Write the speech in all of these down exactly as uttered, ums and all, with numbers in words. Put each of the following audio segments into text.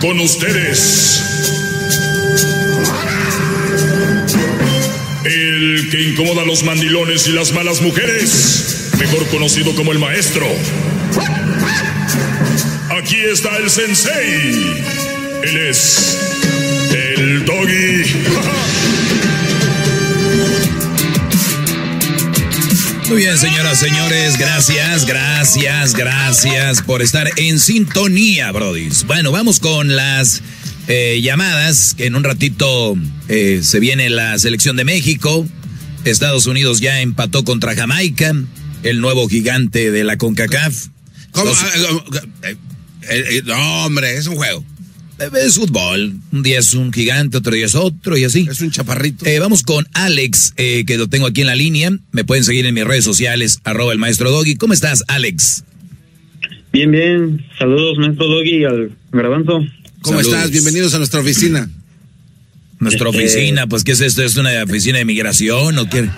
Con ustedes, el que incomoda a los mandilones y las malas mujeres, mejor conocido como el maestro. Aquí está el sensei. Él es el Doggy. Muy bien, señoras, señores, gracias, gracias, gracias por estar en sintonía, brodis. Bueno, vamos con las eh, llamadas, que en un ratito eh, se viene la selección de México. Estados Unidos ya empató contra Jamaica, el nuevo gigante de la CONCACAF. ¿Cómo? Los... Eh, eh, eh, no, hombre, es un juego. Es fútbol. Un día es un gigante, otro día es otro y así. Es un chaparrito. Eh, vamos con Alex, eh, que lo tengo aquí en la línea. Me pueden seguir en mis redes sociales, arroba el maestro Doggy. ¿Cómo estás, Alex? Bien, bien. Saludos, maestro Doggy, y al Garbanzo. ¿Cómo Saludos. estás? Bienvenidos a nuestra oficina. Nuestra Este... oficina, pues, ¿qué es esto? ¿Es una oficina de migración o qué?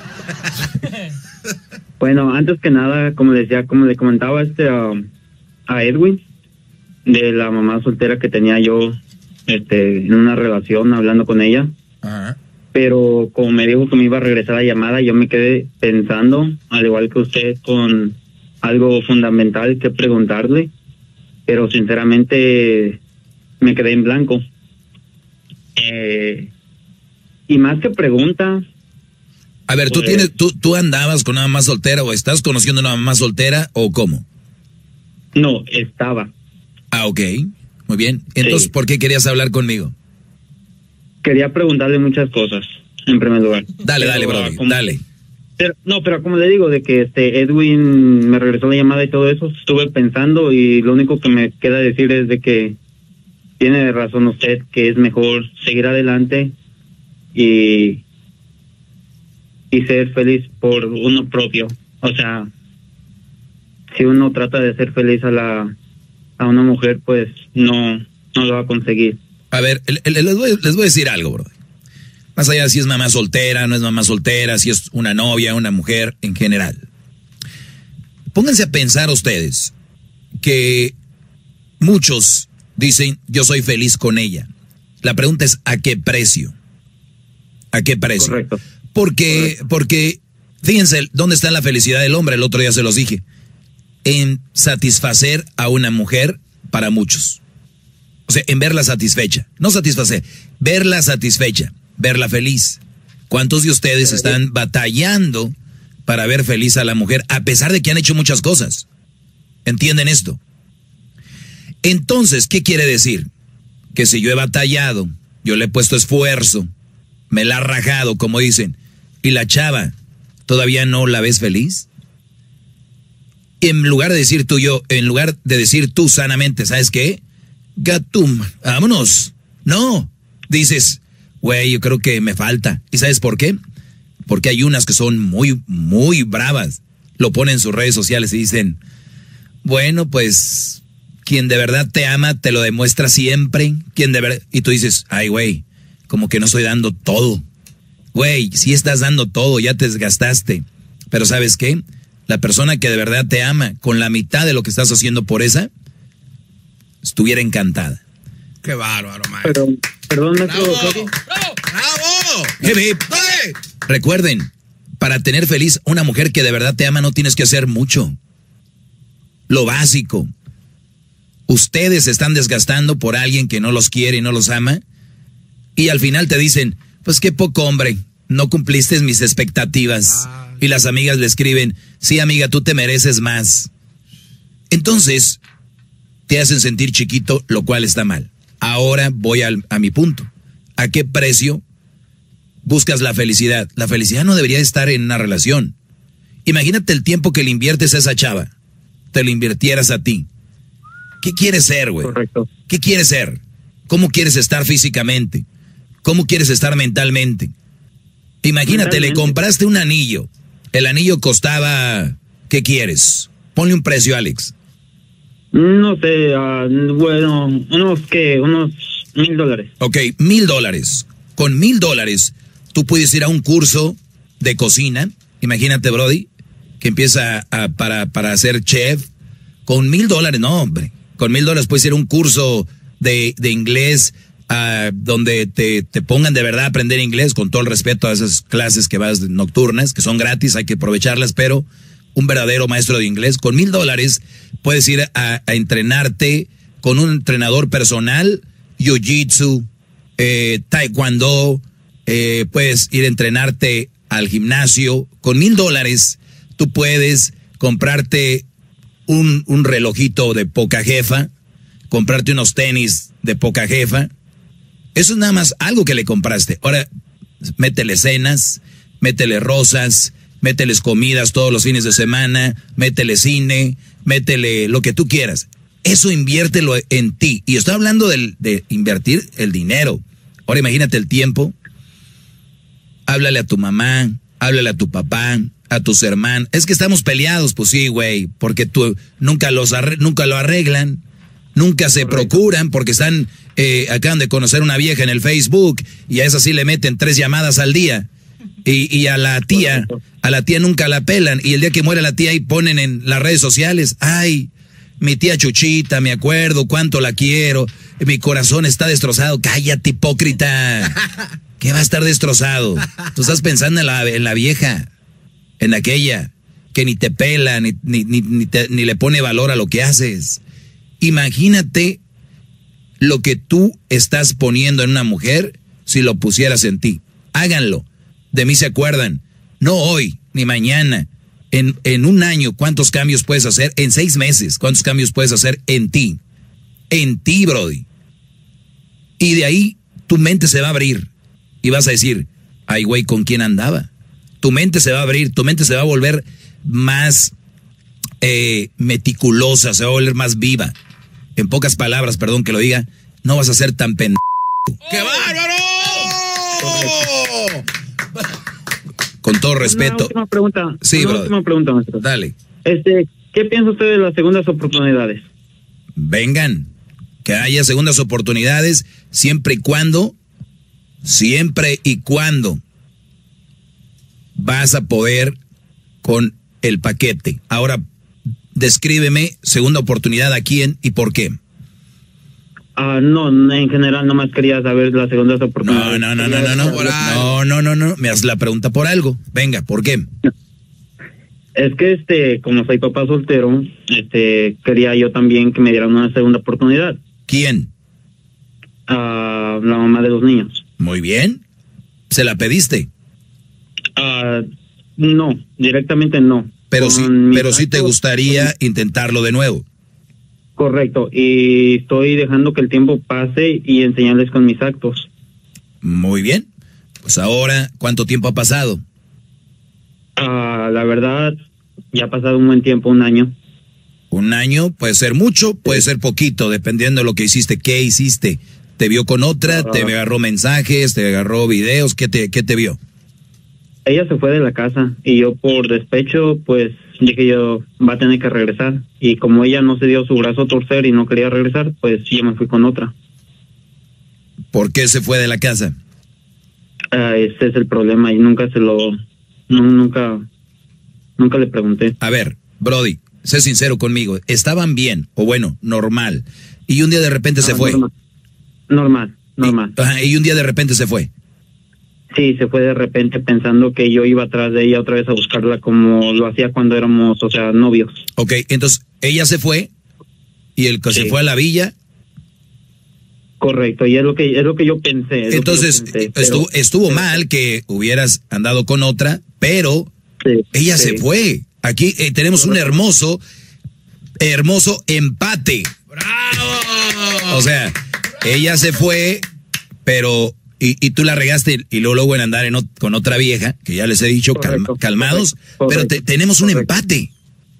Bueno, antes que nada, como decía, como le comentaba este uh, a Edwin, de la mamá soltera que tenía yo este en una relación, hablando con ella. Ajá. Pero como me dijo que me iba a regresar la llamada, yo me quedé pensando, al igual que usted, con algo fundamental que preguntarle, pero sinceramente me quedé en blanco. Eh, y más que pregunta... A ver, ¿tú, pues, tienes, tú, ¿tú andabas con una mamá soltera o estás conociendo una mamá soltera o cómo? No, estaba. Ah, ok. Muy bien. Entonces, Sí. ¿por qué querías hablar conmigo? Quería preguntarle muchas cosas, en primer lugar. Dale, Pero, dale, brother, como- dale. Pero, no, pero como le digo, de que este Edwin me regresó la llamada y todo eso, estuve pensando y lo único que me queda decir es de que tiene razón usted, que es mejor seguir adelante y, y ser feliz por uno propio. O sea, si uno trata de ser feliz a la a una mujer, pues no, no lo va a conseguir. A ver, les voy, les voy a decir algo, brother. Más allá de si es mamá soltera, no es mamá soltera, si es una novia, una mujer, en general. Pónganse a pensar ustedes que muchos dicen, yo soy feliz con ella. La pregunta es, ¿a qué precio? ¿A qué precio? Correcto. Porque, Correcto. porque, fíjense, ¿dónde está la felicidad del hombre? El otro día se los dije. En satisfacer a una mujer para muchos. O sea, en verla satisfecha. No satisfacer, verla satisfecha, verla feliz. ¿Cuántos de ustedes están batallando para ver feliz a la mujer a pesar de que han hecho muchas cosas? ¿Entienden esto? Entonces, ¿qué quiere decir? Que si yo he batallado, yo le he puesto esfuerzo, me la ha rajado, como dicen, y la chava, ¿todavía no la ves feliz? En lugar de decir tú yo, en lugar de decir tú sanamente, ¿sabes qué? Gatum, vámonos. No, dices, güey, yo creo que me falta. ¿Y sabes por qué? Porque hay unas que son muy, muy bravas. Lo ponen en sus redes sociales y dicen, bueno, pues, quien de verdad te ama te lo demuestra siempre. Quien de verdad... Y tú dices, ay, güey, como que no estoy dando todo. Güey, sí estás dando todo, ya te desgastaste. Pero ¿sabes qué? La persona que de verdad te ama, con la mitad de lo que estás haciendo por esa, estuviera encantada. Qué bárbaro, maestro. Pero, perdón, maestro ¡Bravo! Doggy. ¡Bravo! ¡Bravo! Hip, hip. ¡Dale! Recuerden, para tener feliz una mujer que de verdad te ama no tienes que hacer mucho. Lo básico. Ustedes se están desgastando por alguien que no los quiere y no los ama. Y al final te dicen, pues qué poco hombre, no cumpliste mis expectativas. Ah. Y las amigas le escriben, sí amiga, tú te mereces más. Entonces, te hacen sentir chiquito, lo cual está mal. Ahora voy al, a mi punto. ¿A qué precio buscas la felicidad? La felicidad no debería estar en una relación. Imagínate el tiempo que le inviertes a esa chava. Te lo invirtieras a ti. ¿Qué quieres ser, güey? Correcto. ¿Qué quieres ser? ¿Cómo quieres estar físicamente? ¿Cómo quieres estar mentalmente? Imagínate, le compraste un anillo. El anillo costaba... ¿Qué quieres? Ponle un precio, Alex. No sé, uh, bueno, unos que, unos mil dólares. Ok, mil dólares. Con mil dólares, tú puedes ir a un curso de cocina. Imagínate, Brody, que empieza a, para, para ser chef. Con mil dólares, no, hombre. Con mil dólares puedes ir a un curso de, de inglés, uh, donde te, te pongan de verdad a aprender inglés, con todo el respeto a esas clases que vas nocturnas, que son gratis, hay que aprovecharlas, pero un verdadero maestro de inglés, con mil dólares puedes ir a, a entrenarte con un entrenador personal, jiu-jitsu, eh, taekwondo, eh, puedes ir a entrenarte al gimnasio. Con mil dólares tú puedes comprarte un, un relojito de poca jefa, comprarte unos tenis de poca jefa. Eso es nada más algo que le compraste. Ahora, métele cenas, métele rosas, mételes comidas todos los fines de semana, métele cine, métele lo que tú quieras. Eso inviértelo en ti. Y estoy hablando de, de invertir el dinero. Ahora imagínate el tiempo. Háblale a tu mamá, háblale a tu papá, a tus hermanos. Es que estamos peleados, pues sí, güey, porque tú nunca los arre, nunca lo arreglan, nunca se procuran, porque están eh, acaban de conocer una vieja en el Facebook y a esa sí le meten tres llamadas al día. Y, y a la tía, a la tía nunca la pelan, y el día que muere la tía ahí ponen en las redes sociales, ay, mi tía Chuchita, me acuerdo cuánto la quiero, mi corazón está destrozado. Cállate, hipócrita. ¿Qué va a estar destrozado? Tú estás pensando en la, en la vieja, en aquella que ni te pela, ni, ni, ni, ni, te, ni le pone valor a lo que haces. Imagínate lo que tú estás poniendo en una mujer si lo pusieras en ti. Háganlo. De mí se acuerdan. No hoy, ni mañana. En, en un año, ¿cuántos cambios puedes hacer? En seis meses, ¿cuántos cambios puedes hacer en ti? En ti, brody. Y de ahí, tu mente se va a abrir. Y vas a decir, ay, güey, ¿con quién andaba? Tu mente se va a abrir, tu mente se va a volver más eh, meticulosa, se va a volver más viva. En pocas palabras, perdón que lo diga, no vas a ser tan pendejo. ¡Qué bárbaro! Con todo respeto. Una última pregunta. Sí, una brother. última pregunta, maestro. Dale. Este, ¿qué piensa usted de las segundas oportunidades? Vengan, que haya segundas oportunidades siempre y cuando, siempre y cuando vas a poder con el paquete. Ahora, descríbeme segunda oportunidad a quién y por qué. Ah, no, en general nomás quería saber las segundas oportunidades. No, no, no, no, no, no, no, no, no, no, me haces la pregunta por algo. Venga, ¿por qué? Es que, este, como soy papá soltero, este, quería yo también que me dieran una segunda oportunidad. ¿Quién? Ah, la mamá de los niños. Muy bien. ¿Se la pediste? Ah, no, directamente no. Pero sí, Con mis pero sí te actos, gustaría intentarlo de nuevo. correcto, y estoy dejando que el tiempo pase y enseñarles con mis actos. Muy bien. Pues ahora, ¿cuánto tiempo ha pasado? Ah, la verdad, ya ha pasado un buen tiempo, un año. Un año, puede ser mucho, puede ser poquito, dependiendo de lo que hiciste. ¿Qué hiciste? ¿Te vio con otra? ¿Te agarró mensajes? ¿Te agarró videos? ¿Qué te, qué te vio? Ella se fue de la casa y yo por despecho, pues dije yo, va a tener que regresar. Y como ella no se dio su brazo a torcer y no quería regresar, pues yo me fui con otra. ¿Por qué se fue de la casa? Ah, ese es el problema y nunca se lo, no, nunca, nunca le pregunté. A ver, Brody, sé sincero conmigo. ¿Estaban bien o bueno, normal? Y un día de repente se Ah, fue. Normal, normal. normal. Y, ajá, y un día de repente se fue. Sí, se fue de repente pensando que yo iba atrás de ella otra vez a buscarla como lo hacía cuando éramos, o sea, novios. Ok, entonces ella se fue y el que Sí. se fue a la villa. Correcto, y es lo que es lo que yo pensé. es Entonces, lo que yo pensé, estuvo, pero- estuvo mal que hubieras andado con otra, pero Sí, ella sí. se fue. Aquí eh, tenemos un hermoso, hermoso empate. ¡Bravo! O sea, ella se fue, pero... Y, y tú la regaste y luego, luego en andar en ot- con otra vieja, que ya les he dicho, calma- Correcto, calmados, correcto, pero te- tenemos un correcto. empate.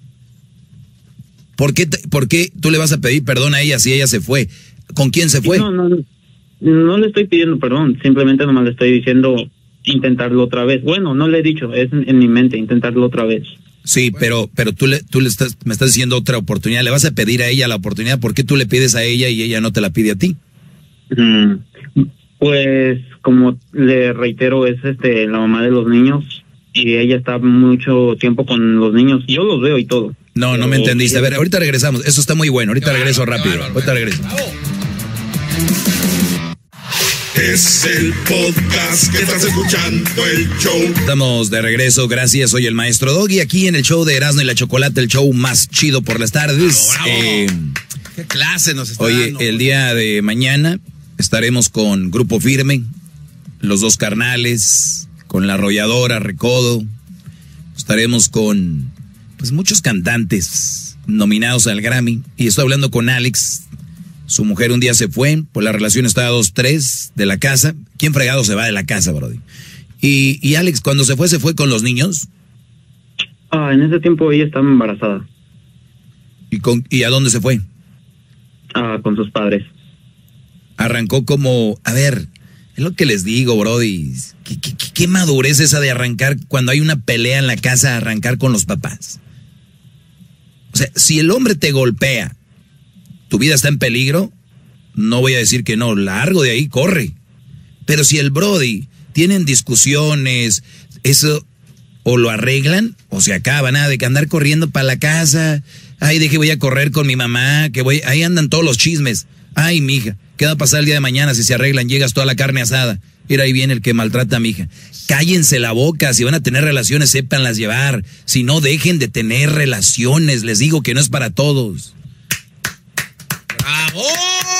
¿Por qué, te- ¿Por qué tú le vas a pedir perdón a ella si ella se fue? ¿Con quién se fue? No, no, no, no le estoy pidiendo perdón, simplemente nomás le estoy diciendo intentarlo otra vez. Bueno, no le he dicho, es en, en mi mente, intentarlo otra vez. Sí, pero, pero tú, le, tú le estás, me estás diciendo otra oportunidad. Le vas a pedir a ella la oportunidad. ¿Por qué tú le pides a ella y ella no te la pide a ti? Mm, Pues, como le reitero, es este la mamá de los niños y ella está mucho tiempo con los niños. Yo los veo y todo. No, no me Pero- entendiste. A ver, ahorita regresamos. Eso está muy bueno. Ahorita Qué regreso bárbaro, rápido. qué bárbaro, Ahorita regreso. bravo. Es el podcast que estás escuchando, el show. Estamos de regreso, gracias. Soy el maestro Doggy, aquí en el show de Erasmo y la Chocolate, el show más chido por las tardes. Bravo, bravo. Eh, ¿Qué clase nos está oye, dando? el día de mañana estaremos con Grupo Firme, los dos carnales, con la Arrolladora, Recodo. Estaremos con pues muchos cantantes nominados al Grammy. Y estoy hablando con Alex. Su mujer un día se fue, pues la relación estaba dos tres de la casa. ¿Quién fregado se va de la casa, brody? Y, y Alex, cuando se fue, ¿se fue con los niños? Ah, en ese tiempo ella estaba embarazada. ¿Y, con, y a dónde se fue? Ah, con sus padres. Arrancó como, a ver, es lo que les digo, brody. ¿Qué, qué, qué madurez esa de arrancar cuando hay una pelea en la casa, arrancar con los papás? O sea, si el hombre te golpea, tu vida está en peligro, no voy a decir que no, largo de ahí, corre. Pero si el brody tienen discusiones, eso o lo arreglan o se acaba, nada de que andar corriendo para la casa. Ay, de que voy a correr con mi mamá, que voy, ahí andan todos los chismes. Ay, mija, ¿qué va a pasar el día de mañana si se arreglan? Llegas toda la carne asada. Mira, ahí viene el que maltrata a mi hija. Cállense la boca, si van a tener relaciones, sépanlas llevar. Si no, dejen de tener relaciones, les digo que no es para todos. ¡Bravo!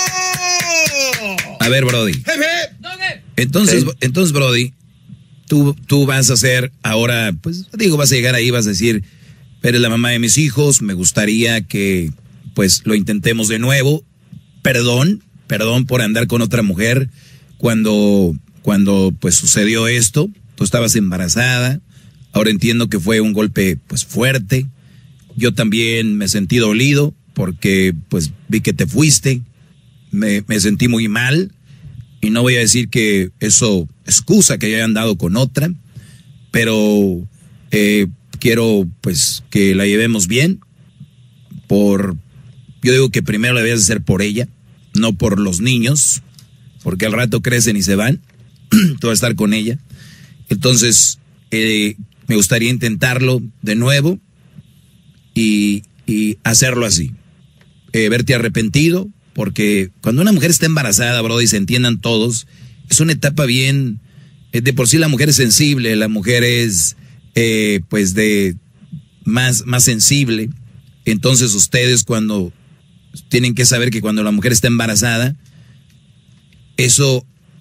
A ver, brody. Entonces, Sí. entonces, brody, tú, tú vas a hacer ahora, pues, digo, vas a llegar ahí, vas a decir, eres la mamá de mis hijos, me gustaría que, pues, lo intentemos de nuevo. Perdón, perdón por andar con otra mujer cuando, cuando, pues, sucedió esto. Tú estabas embarazada, ahora entiendo que fue un golpe, pues, fuerte. Yo también me sentí dolido porque, pues, vi que te fuiste, me, me sentí muy mal. Y no voy a decir que eso excusa que yo haya andado con otra, pero eh, quiero pues que la llevemos bien. Por, yo digo que primero la debías hacer por ella, no por los niños, porque al rato crecen y se van. Tú vas a estar con ella. Entonces, eh, me gustaría intentarlo de nuevo y, y hacerlo así. Eh, verte arrepentido. Porque cuando una mujer está embarazada, bro, y se entiendan todos, es una etapa bien, de por sí la mujer es sensible, la mujer es, eh, pues, de más, más sensible. Entonces ustedes cuando tienen que saber que cuando la mujer está embarazada, eso,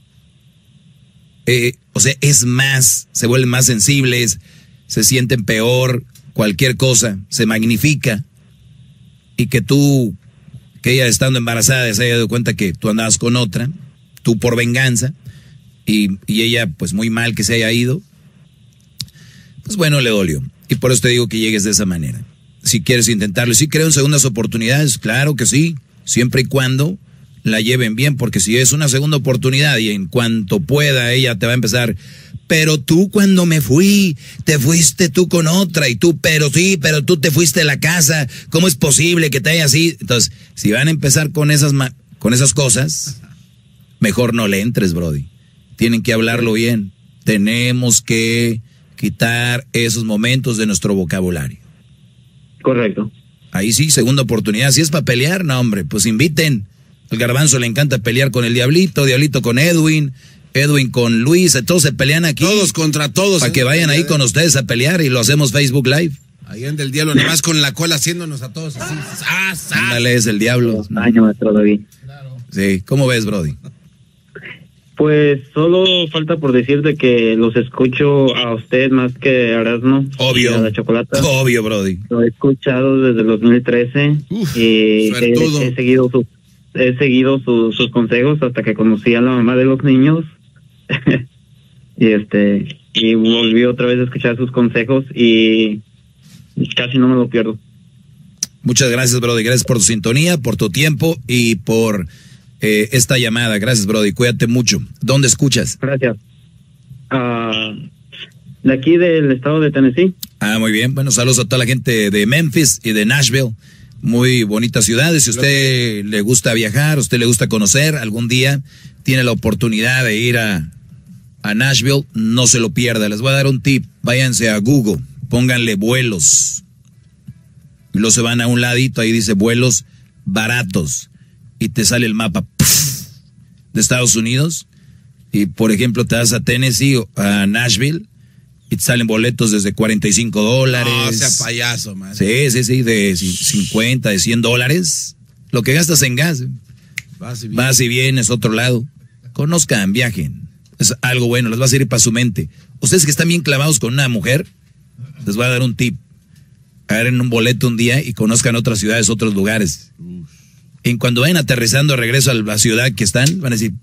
eh, o sea, es más, se vuelven más sensibles, se sienten peor, cualquier cosa, se magnifica, y que tú... que ella estando embarazada se haya dado cuenta que tú andabas con otra, tú por venganza, y, y ella pues muy mal que se haya ido, pues bueno, le dolió. Y por eso te digo que llegues de esa manera. Si quieres intentarlo, si creo en segundas oportunidades, claro que sí, siempre y cuando la lleven bien, porque si es una segunda oportunidad y en cuanto pueda ella te va a empezar... Pero tú cuando me fui, te fuiste tú con otra, y tú, pero sí, pero tú te fuiste de la casa, ¿cómo es posible que te haya así? Entonces, si van a empezar con esas, con esas cosas, mejor no le entres, brody. Tienen que hablarlo bien. Tenemos que quitar esos momentos de nuestro vocabulario. Correcto. Ahí sí, segunda oportunidad. Si es para pelear, no, hombre, pues inviten. Al Garbanzo le encanta pelear con el Diablito, Diablito con Edwin... Edwin con Luis, todos se pelean aquí. Todos contra todos. Para que vayan ahí con ustedes a pelear y lo hacemos Facebook Live. Ahí anda el diablo, nomás con la cola haciéndonos a todos así. ¡Ah, ah! Ándale, es el diablo. Año, maestro David. Sí, ¿cómo ves, brody? Pues solo falta por decirte que los escucho a usted más que a Erasmo. Obvio. Y a la Chocolata. Obvio, brody. Lo he escuchado desde el dos mil trece. Uf, y he, suertudo. he seguido sus he seguido su- sus consejos hasta que conocí a la mamá de los niños. y este y volví otra vez a escuchar sus consejos y casi no me lo pierdo. Muchas gracias, brody. Gracias por tu sintonía, por tu tiempo y por eh, esta llamada. Gracias, brody. Cuídate mucho. ¿Dónde escuchas? Gracias. Ah, de aquí del estado de Tennessee. Ah, muy bien. Bueno, saludos a toda la gente de Memphis y de Nashville. Muy bonitas ciudades. Si a usted le gusta viajar, a usted le gusta conocer, algún día tiene la oportunidad de ir a, a Nashville, no se lo pierda. Les voy a dar un tip. Váyanse a Google, pónganle vuelos. Y luego se van a un ladito, ahí dice vuelos baratos. Y te sale el mapa. ¡Puf! de Estados Unidos, y por ejemplo te vas a Tennessee o a Nashville, y te salen boletos desde cuarenta y cinco dólares. No, sea payaso, man. Sí, sí, sí, de cincuenta, de cien dólares. Lo que gastas en gas. Vas y vienes. Vas y vienes, otro lado. Conozcan, viajen. Es algo bueno, les va a servir para su mente. Ustedes que están bien clavados con una mujer, les voy a dar un tip. Agarren un boleto un día y conozcan otras ciudades, otros lugares. Uf. En cuando vayan aterrizando de regreso a la ciudad que están, van a decir,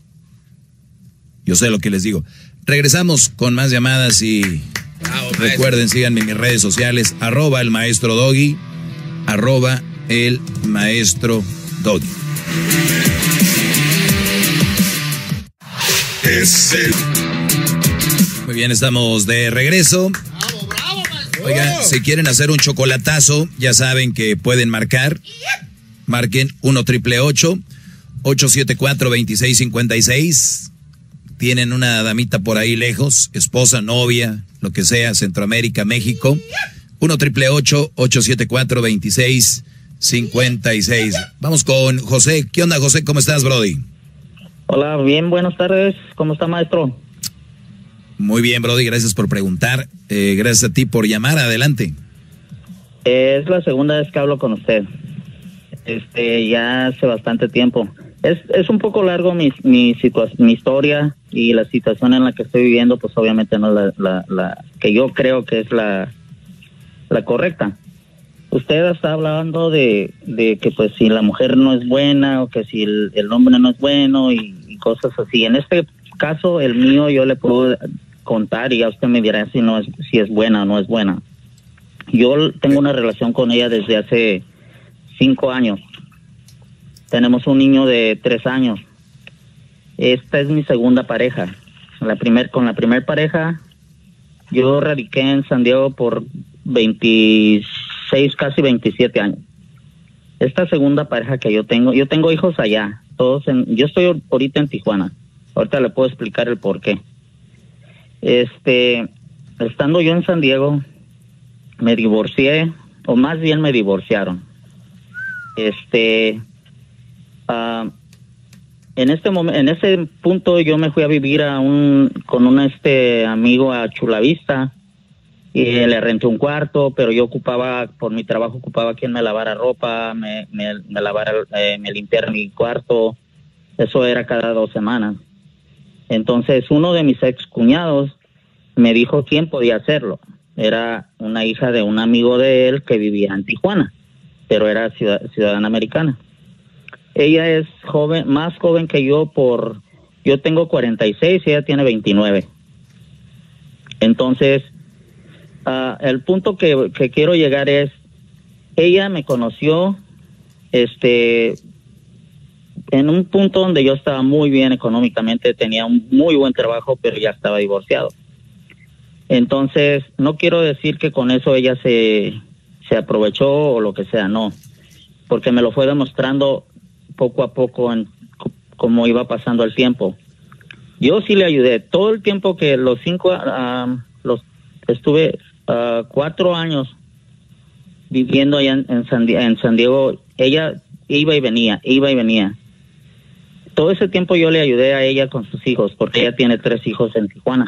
yo sé lo que les digo. Regresamos con más llamadas y Bravo, recuerden, síganme en mis redes sociales, arroba el maestro Doggy, arroba el maestro Doggy. Es el... Muy bien, estamos de regreso. Bravo, bravo, maestro. Oigan, si quieren hacer un chocolatazo, ya saben que pueden marcar. Marquen uno triple ocho, ocho siete cuatro, dos seis cinco seis. Tienen una damita por ahí lejos, esposa, novia, lo que sea, Centroamérica, México. uno triple ocho, ocho siete cuatro, dos seis cinco seis. Vamos con José. ¿Qué onda, José? ¿Cómo estás, Brody? Hola, bien, buenas tardes. ¿Cómo está, maestro? Muy bien, Brody, gracias por preguntar. Eh, gracias a ti por llamar. Adelante. Eh, es la segunda vez que hablo con usted. Este, ya hace bastante tiempo. Es, es un poco largo mi, mi, situa- mi historia y la situación en la que estoy viviendo, pues obviamente no es la, la, la que yo creo que es la, la correcta. Usted está hablando de, de que pues si la mujer no es buena o que si el, el hombre no es bueno y, y cosas así. En este caso, el mío, yo le puedo contar y ya usted me dirá si no es, si es buena o no es buena. Yo tengo una relación con ella desde hace cinco años. Tenemos un niño de tres años. Esta es mi segunda pareja. La primer, con la primer pareja, yo radiqué en San Diego por veintiséis, casi veintisiete años. Esta segunda pareja que yo tengo, yo tengo hijos allá. Todos en, yo estoy ahorita en Tijuana. Ahorita le puedo explicar el por qué. Este, estando yo en San Diego, me divorcié, o más bien me divorciaron. Este... Uh, en este momento, en ese punto yo me fui a vivir a un con un este amigo a Chula Vista y le renté un cuarto, pero yo ocupaba, por mi trabajo ocupaba quien me lavara ropa, me, me, me lavara, eh, me limpiara mi cuarto. Eso era cada dos semanas. Entonces uno de mis ex cuñados me dijo quién podía hacerlo. Era una hija de un amigo de él que vivía en Tijuana, pero era ciudad, ciudadana americana. Ella es joven, más joven que yo por, yo tengo cuarenta y seis y ella tiene veintinueve. Entonces, uh, el punto que, que quiero llegar es, ella me conoció, este, en un punto donde yo estaba muy bien económicamente, tenía un muy buen trabajo, pero ya estaba divorciado. Entonces, no quiero decir que con eso ella se, se aprovechó o lo que sea, no, porque me lo fue demostrando poco a poco en cómo iba pasando el tiempo. Yo sí le ayudé todo el tiempo que los cinco, uh, los estuve uh, cuatro años viviendo allá en, en, San, en San Diego. Ella iba y venía, iba y venía. Todo ese tiempo yo le ayudé a ella con sus hijos, porque ella tiene tres hijos en Tijuana.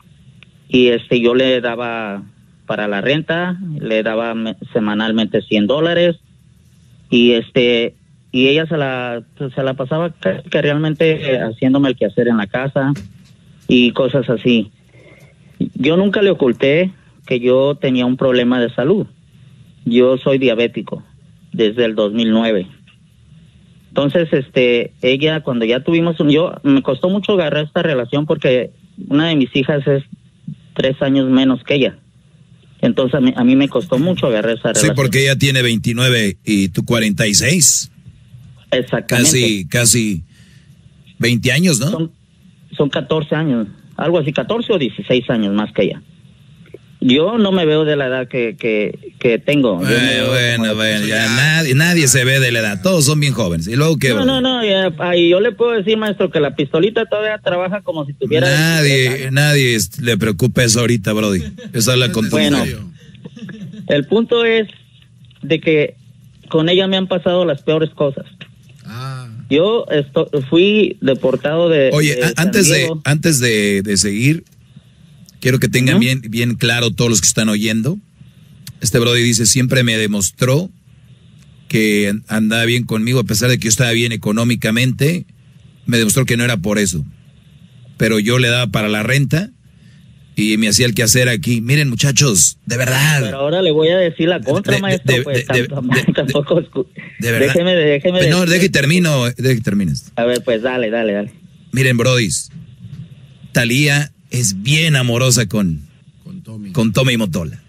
Y este, yo le daba para la renta, le daba semanalmente cien dólares y este, y ella se la, se la pasaba que, que realmente eh, haciéndome el quehacer en la casa y cosas así. Yo nunca le oculté que yo tenía un problema de salud. Yo soy diabético desde el dos mil nueve. Entonces, este, ella cuando ya tuvimos un, yo me costó mucho agarrar esta relación porque una de mis hijas es tres años menos que ella. Entonces a mí, a mí me costó mucho agarrar esa relación. Sí, porque ella tiene veintinueve y tú cuarenta y seis. Exactamente. Casi, casi veinte años, ¿no? Son, son catorce años, algo así, catorce o dieciséis años más que ella. Yo no me veo de la edad que, que, que tengo. Bueno, bueno, bueno, ya nadie, nadie se ve de la edad, todos son bien jóvenes. Y luego que... No, no, no, ya, ahí yo le puedo decir, maestro, que la pistolita todavía trabaja como si tuviera... Nadie, nadie le preocupa eso ahorita, Brody. Esa es la Bueno, el punto es de que con ella me han pasado las peores cosas. Ah. Yo esto, fui deportado de... Oye, de antes de antes de, de seguir, quiero que tengan uh-huh. bien, bien claro todos los que están oyendo. Este brody dice, siempre me demostró que andaba bien conmigo, a pesar de que yo estaba bien económicamente, me demostró que no era por eso. Pero yo le daba para la renta y me hacía el quehacer aquí. Miren, muchachos, de verdad. Pero ahora le voy a decir la contra, de, maestro, de, pues de, tampoco, de, tampoco de, de verdad. Déjeme, déjeme. Pues no, deje y termino, deje y termines. A ver, pues dale, dale, dale. Miren, brodis, Thalía es bien amorosa con, con Tommy. Con Tommy y Motola.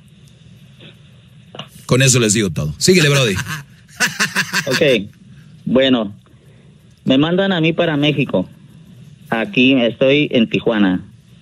Con eso les digo todo. Síguele, brody. Ok, bueno, me mandan a mí para México. Aquí estoy en Tijuana.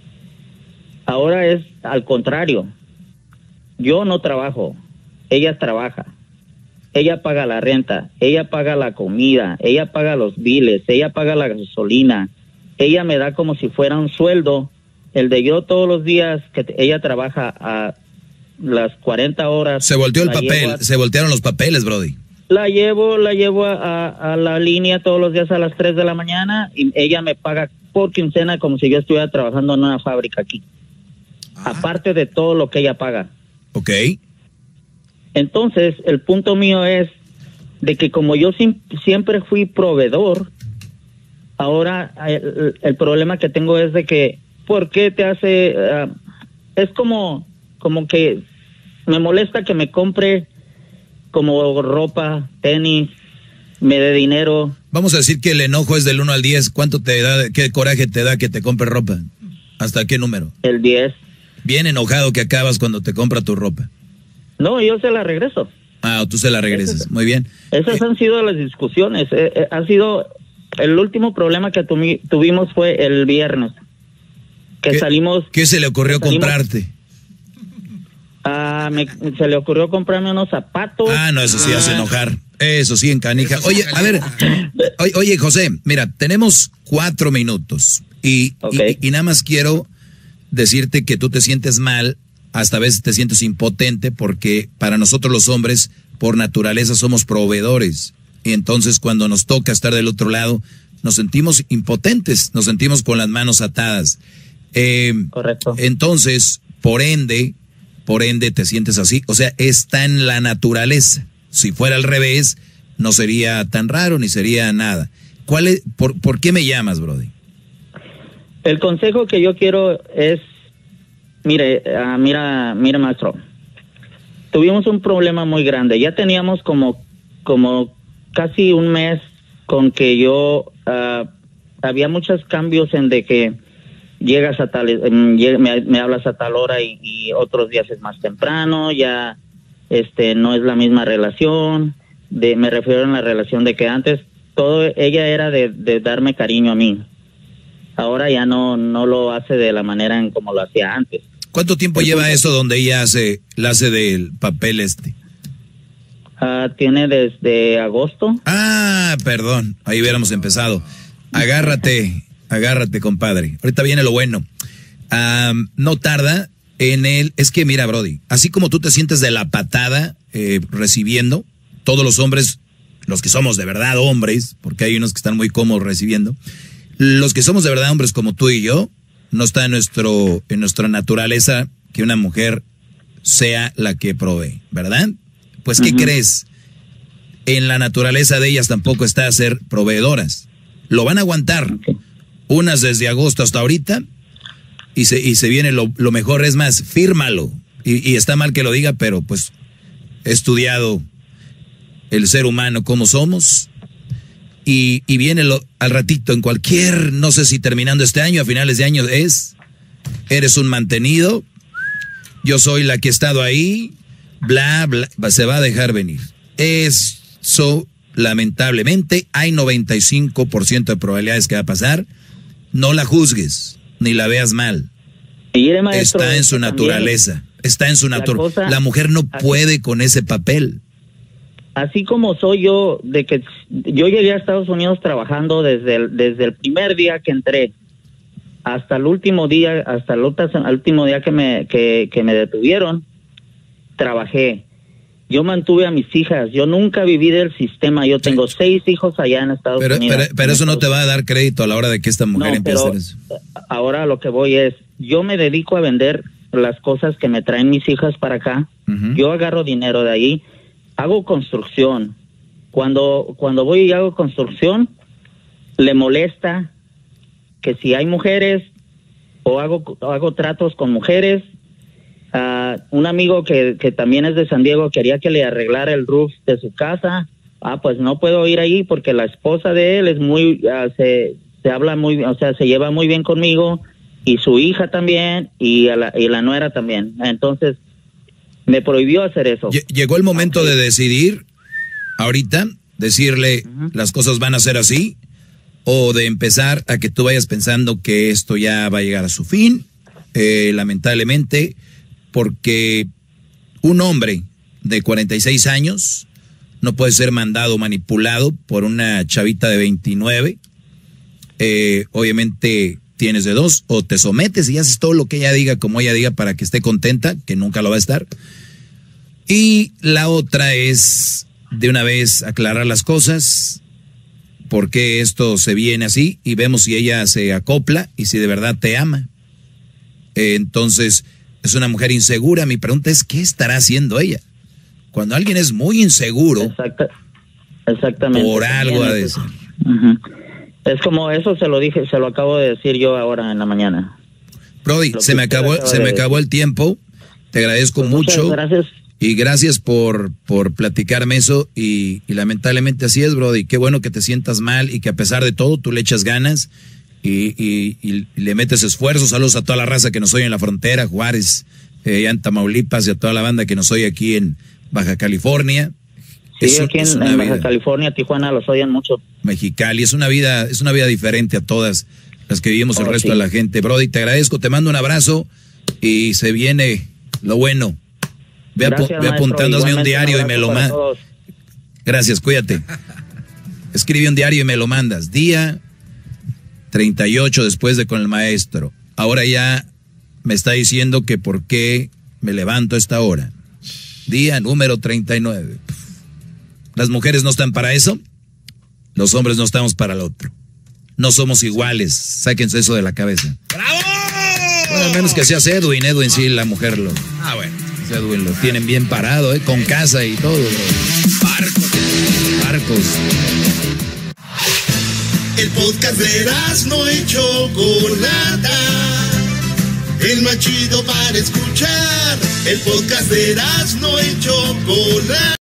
Ahora es al contrario. Yo no trabajo, ella trabaja. Ella paga la renta, ella paga la comida, ella paga los biles, ella paga la gasolina. Ella me da como si fuera un sueldo, el de yo todos los días que ella trabaja a las cuarenta horas. Se volteó el papel, a, se voltearon los papeles, brody. La llevo, la llevo a, a, a la línea todos los días a las tres de la mañana y ella me paga por quincena como si yo estuviera trabajando en una fábrica aquí. Ah. Aparte de todo lo que ella paga. Ok. Entonces, el punto mío es de que como yo sim- siempre fui proveedor, ahora el, el problema que tengo es de que, ¿por qué te hace...? Uh, es como, como que me molesta que me compre como ropa, tenis, me dé dinero. Vamos a decir que el enojo es del uno al diez. ¿Cuánto te da, qué coraje te da que te compre ropa? ¿Hasta qué número? El diez. Bien enojado que acabas cuando te compra tu ropa. No, yo se la regreso. Ah, tú se la regresas. Esas, muy bien. Esas eh, han sido las discusiones. Eh, eh, ha sido... El último problema que tumi, tuvimos fue el viernes. Que ¿Qué, salimos... ¿Qué se le ocurrió salimos, comprarte? Ah, me, se le ocurrió comprarme unos zapatos. Ah, no, eso sí ah. hace enojar. Eso sí, en canija. Oye, a ver, oye, oye, José, mira, tenemos cuatro minutos y, okay. y, y nada más quiero decirte que tú te sientes mal, hasta a veces te sientes impotente porque para nosotros los hombres, por naturaleza, somos proveedores. Y entonces cuando nos toca estar del otro lado, nos sentimos impotentes, nos sentimos con las manos atadas. Eh, Correcto. Entonces, por ende... Por ende, te sientes así. O sea, está en la naturaleza. Si fuera al revés, no sería tan raro ni sería nada. ¿Cuál es, por, ¿Por qué me llamas, brody? El consejo que yo quiero es, mire, uh, mira, mira, maestro. Tuvimos un problema muy grande. Ya teníamos como, como casi un mes con que yo, uh, había muchos cambios en de que llegas a tal, me, me hablas a tal hora y, y otros días es más temprano, ya este no es la misma relación, de me refiero a la relación de que antes todo ella era de, de darme cariño a mí. Ahora ya no no lo hace de la manera en como lo hacía antes. ¿Cuánto tiempo Entonces, lleva eso donde ella hace la hace del papel este? Uh, tiene desde agosto. Ah, perdón, ahí hubiéramos empezado. Agárrate. Agárrate, compadre. Ahorita viene lo bueno. Um, no tarda en el... Es que mira, brody, así como tú te sientes de la patada eh, recibiendo, todos los hombres, los que somos de verdad hombres, porque hay unos que están muy cómodos recibiendo, los que somos de verdad hombres como tú y yo, no está en, nuestro, en nuestra naturaleza que una mujer sea la que provee, ¿verdad? Pues, ¿qué uh-huh. crees? En la naturaleza de ellas tampoco está ser proveedoras. Lo van a aguantar. Okay. Unas desde agosto hasta ahorita y se, y se viene lo, lo mejor, es más, fírmalo. Y, y está mal que lo diga, pero pues he estudiado el ser humano como somos y, y viene lo, al ratito en cualquier, no sé si terminando este año, a finales de año es, eres un mantenido, yo soy la que he estado ahí, bla, bla, se va a dejar venir. Eso, lamentablemente, hay noventa y cinco por ciento de probabilidades que va a pasar. No la juzgues, ni la veas mal. Mire, maestro, está en su naturaleza, también, está en su naturaleza. La, la mujer no así, puede con ese papel. Así como soy yo, de que yo llegué a Estados Unidos trabajando desde el, desde el primer día que entré hasta el último día, hasta el último día que me, que, que me detuvieron, trabajé. yo mantuve a mis hijas, yo nunca viví del sistema, yo tengo sí. seis hijos allá en Estados pero, Unidos. Pero, pero eso no te va a dar crédito a la hora de que esta mujer no, empiece a hacer eso. Ahora lo que voy es, yo me dedico a vender las cosas que me traen mis hijas para acá, uh-huh. yo agarro dinero de ahí, hago construcción. Cuando, cuando voy y hago construcción, le molesta que si hay mujeres o hago, hago tratos con mujeres. Uh, un amigo que, que también es de San Diego quería que le arreglara el roof de su casa. Ah, pues no puedo ir ahí porque la esposa de él es muy, uh, se, se habla muy, o sea, se lleva muy bien conmigo, y su hija también, y, a la, y la nuera también. Entonces, me prohibió hacer eso. Llegó el momento okay. de decidir, ahorita, decirle uh-huh. las cosas van a ser así, o de empezar a que tú vayas pensando que esto ya va a llegar a su fin, eh, lamentablemente, porque un hombre de cuarenta y seis años no puede ser mandado, manipulado por una chavita de veintinueve. Eh, obviamente tienes de dos, o te sometes y haces todo lo que ella diga, como ella diga, para que esté contenta, que nunca lo va a estar. Y la otra es de una vez aclarar las cosas, por qué esto se viene así, y vemos si ella se acopla y si de verdad te ama. Eh, entonces, es una mujer insegura. Mi pregunta es, ¿qué estará haciendo ella? Cuando alguien es muy inseguro, Exacta, exactamente. por algo ha de ser. Uh-huh. Es como eso, se lo dije, se lo acabo de decir yo ahora en la mañana. Brody, se me acabó, se me acabó el tiempo. Te agradezco pues mucho. Gracias. Y gracias por, por platicarme eso. Y, y lamentablemente así es, Brody. Qué bueno que te sientas mal y que a pesar de todo tú le echas ganas y, y, y le metes esfuerzos. Saludos a toda la raza que nos oye en la frontera, Juárez, eh, en Tamaulipas, y a toda la banda que nos oye aquí en Baja California. Sí, es, aquí en, en Baja vida. California, Tijuana, los oyen mucho. Mexicali, es una vida, es una vida diferente a todas las que vivimos oh, el resto sí. de la gente. Brody, te agradezco, te mando un abrazo y se viene lo bueno. Ve, Gracias, apu ve apuntando, hazme un diario un y me lo mandas. Gracias, cuídate. Escribe un diario y me lo mandas. Día treinta y ocho después de con el maestro. Ahora ya me está diciendo que por qué me levanto a esta hora. Día número treinta y nueve. Las mujeres no están para eso, los hombres no estamos para el otro. No somos iguales, sáquense eso de la cabeza. ¡Bravo! Bueno, al menos que seas Edwin, Edwin sí, la mujer lo... Ah, bueno. Edwin lo tienen bien parado, ¿eh? Con casa y todo, bro. Barcos. Barcos. El podcast de Erazno y Chocolata, el más chido para escuchar. El podcast de Erazno y Chocolata.